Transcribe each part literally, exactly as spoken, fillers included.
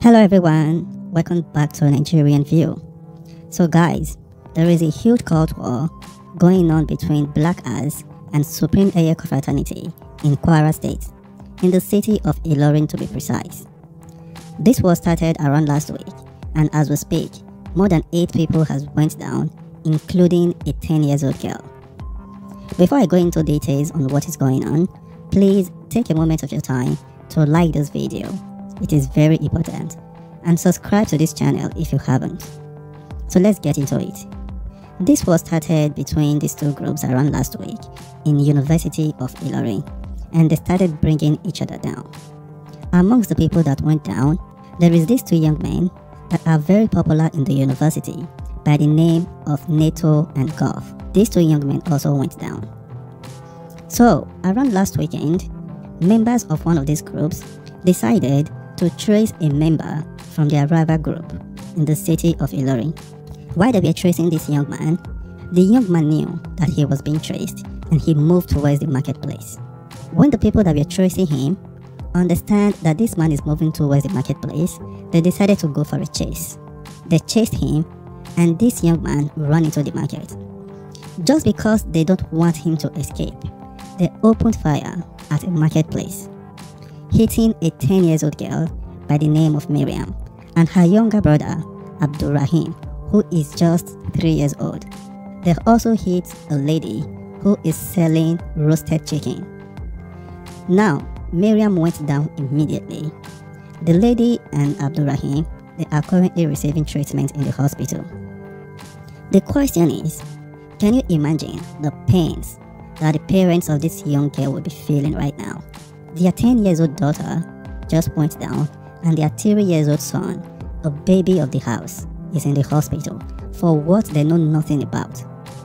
Hello everyone, welcome back to Nigerian View. So guys, there is a huge cult war going on between Black Axe and Supreme Eye Confraternity in Kwara State, in the city of Ilorin to be precise. This was started around last week, and as we speak, more than eight people has went down, including a ten years old girl. Before I go into details on what is going on, please take a moment of your time to like this video. It is very important, and subscribe to this channel if you haven't. So let's get into it. This was started between these two groups around last week in University of Ilorin, and they started bringing each other down. Amongst the people that went down, there is these two young men that are very popular in the university by the name of Neto and Goff. These two young men also went down. So around last weekend, members of one of these groups decided to trace a member from their rival group in the city of Ilorin. While they were tracing this young man, the young man knew that he was being traced, and he moved towards the marketplace. When the people that were tracing him understand that this man is moving towards the marketplace, they decided to go for a chase. They chased him, and this young man ran into the market. Just because they don't want him to escape, they opened fire at a marketplace, hitting a ten years old girl by the name of Miriam and her younger brother Abdurrahim, who is just three years old. They also hit a lady who is selling roasted chicken. Now, Miriam went down immediately. The lady and Abdurrahim, they are currently receiving treatment in the hospital. The question is, can you imagine the pains that the parents of this young girl will be feeling right now? Their ten years old daughter just went down, and their three years old son, a baby of the house, is in the hospital for what they know nothing about.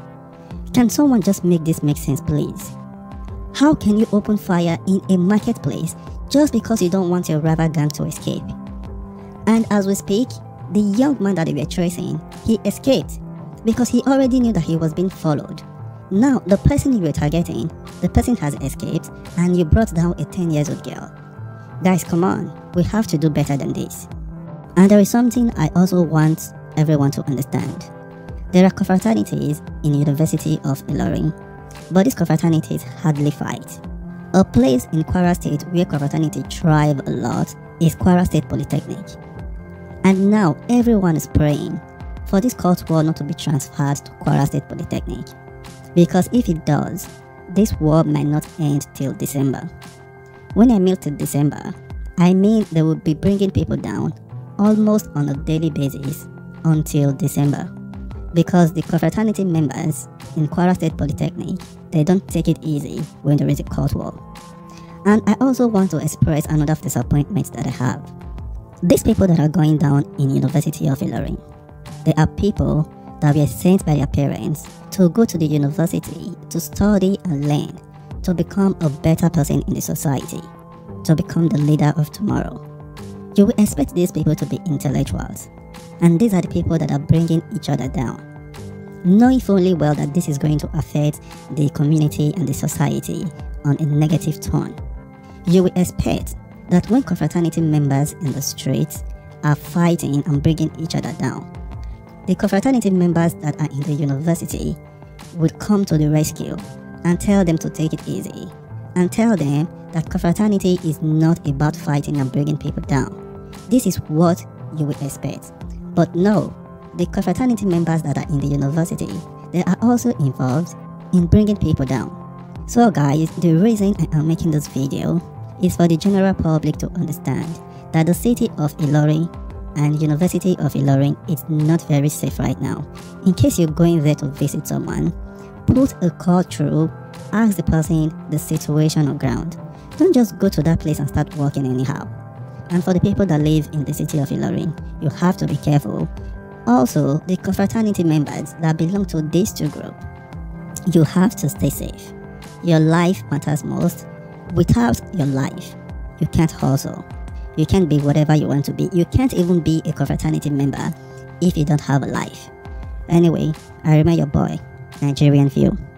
Can someone just make this make sense, please? How can you open fire in a marketplace just because you don't want your rival gang to escape? And as we speak, the young man that they were tracing, he escaped because he already knew that he was being followed. Now, the person you were targeting, the person has escaped, and you brought down a ten years old girl. Guys, come on, we have to do better than this. And there is something I also want everyone to understand. There are confraternities in the University of Ilorin, but these confraternities hardly fight. A place in Kwara State where confraternity thrive a lot is Kwara State Polytechnic. And now everyone is praying for this cult war not to be transferred to Kwara State Polytechnic, because if it does, this war might not end till December. When I mean till December, I mean they will be bringing people down almost on a daily basis until December, because the confraternity members in Kwara State Polytechnic, they don't take it easy when there is a cult war. And I also want to express another disappointment that I have. These people that are going down in University of Ilorin, they are people that were sent by their parents to go to the university to study and learn, to become a better person in the society, to become the leader of tomorrow. You will expect these people to be intellectuals, and these are the people that are bringing each other down, knowing fully well that this is going to affect the community and the society on a negative tone. You will expect that when confraternity members in the streets are fighting and bringing each other down, the confraternity members that are in the university would come to the rescue and tell them to take it easy, and tell them that confraternity is not about fighting and bringing people down. This is what you would expect. But no, the confraternity members that are in the university, they are also involved in bringing people down. So guys, the reason I am making this video is for the general public to understand that the city of Ilorin and University of Ilorin is not very safe right now. In case you're going there to visit someone, put a call through, ask the person the situation on ground. Don't just go to that place and start walking anyhow. And for the people that live in the city of Ilorin, you have to be careful. Also, the confraternity members that belong to these two groups, you have to stay safe. Your life matters most. Without your life, you can't hustle. You can't be whatever you want to be. You can't even be a confraternity member if you don't have a life. Anyway, I remain your boy, Nigerian View.